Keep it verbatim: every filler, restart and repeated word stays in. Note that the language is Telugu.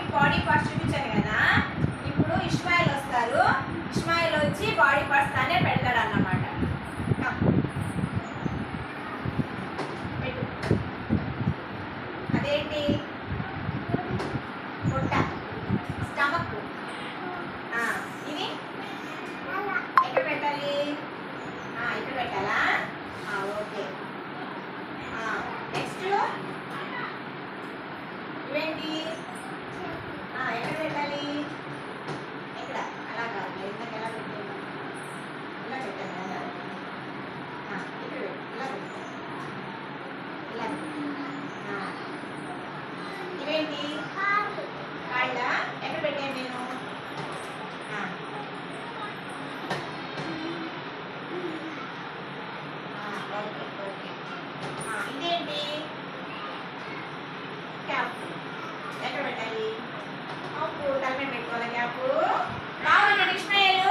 బాడీ పార్ట్స్ చూపించాను కదా, ఇప్పుడు ఇస్మాయిల్ వస్తారు. ఇస్మాయిల్ వచ్చి బాడీ పార్ట్స్ తానే పెడతాడు అన్నమాట. అదేంటి పొట్ట, స్టమక్. ఇది ఎక్కడ పెట్టాలి? ఇక్కడ పెట్టాలా? ఓకే. నెక్స్ట్ ఇవేంటి? ఎక్కడ పెట్టాలి? ఎక్కడ? అలా కాదు, ఇందాక ఎలా పెట్టాను? ఇలా పెట్టాను కదా. ఇక్కడ పెట్టు, ఇలా పెట్టు, ఇలా పెట్టు. ఇవేంటి?